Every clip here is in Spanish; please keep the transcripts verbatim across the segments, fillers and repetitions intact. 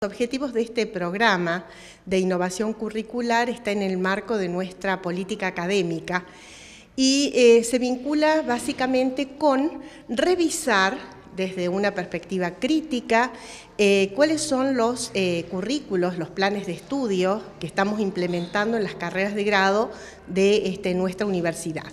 Los objetivos de este programa de innovación curricular está en el marco de nuestra política académica y eh, se vincula básicamente con revisar desde una perspectiva crítica eh, cuáles son los eh, currículos, los planes de estudio que estamos implementando en las carreras de grado de este, nuestra universidad.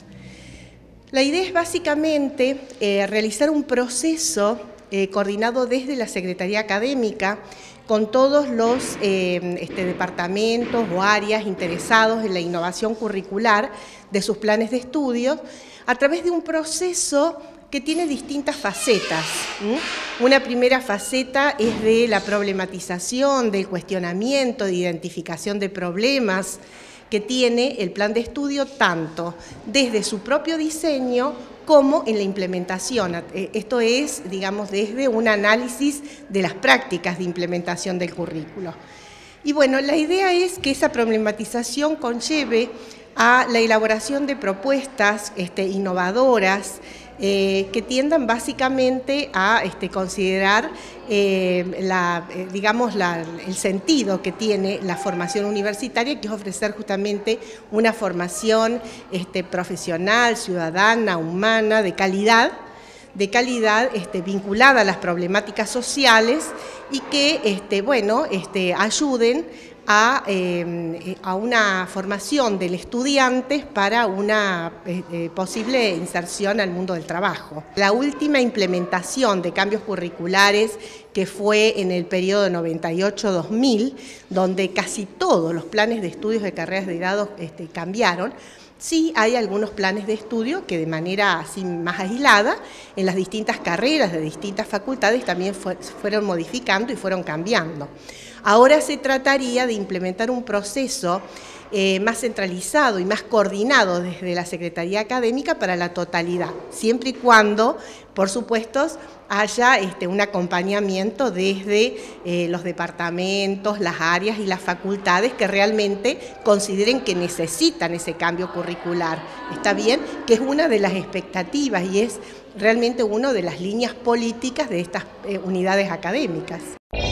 La idea es básicamente eh, realizar un proceso eh, coordinado desde la Secretaría Académica con todos los eh, este, departamentos o áreas interesados en la innovación curricular de sus planes de estudios a través de un proceso que tiene distintas facetas. ¿Mm? Una primera faceta es de la problematización, del cuestionamiento, de identificación de problemas que tiene el plan de estudio tanto desde su propio diseño como en la implementación. Esto es, digamos, desde un análisis de las prácticas de implementación del currículo. Y bueno, la idea es que esa problematización conlleve a la elaboración de propuestas este, innovadoras eh, que tiendan básicamente a este, considerar eh, la, eh, digamos, la, el sentido que tiene la formación universitaria, que es ofrecer justamente una formación este, profesional, ciudadana, humana, de calidad, de calidad este, vinculada a las problemáticas sociales y que este, bueno, este, ayuden a, eh, a una formación del estudiante para una eh, posible inserción al mundo del trabajo. La última implementación de cambios curriculares, que fue en el periodo noventa y ocho dos mil, donde casi todos los planes de estudios de carreras de grado este, cambiaron. Sí hay algunos planes de estudio que de manera así más aislada, en las distintas carreras de distintas facultades también fue, fueron modificando y fueron cambiando. Ahora se trataría de implementar un proceso eh, más centralizado y más coordinado desde la Secretaría Académica para la totalidad, siempre y cuando, por supuesto, haya este, un acompañamiento desde eh, los departamentos, las áreas y las facultades que realmente consideren que necesitan ese cambio curricular. Está bien, que es una de las expectativas y es realmente una de las líneas políticas de estas eh, unidades académicas.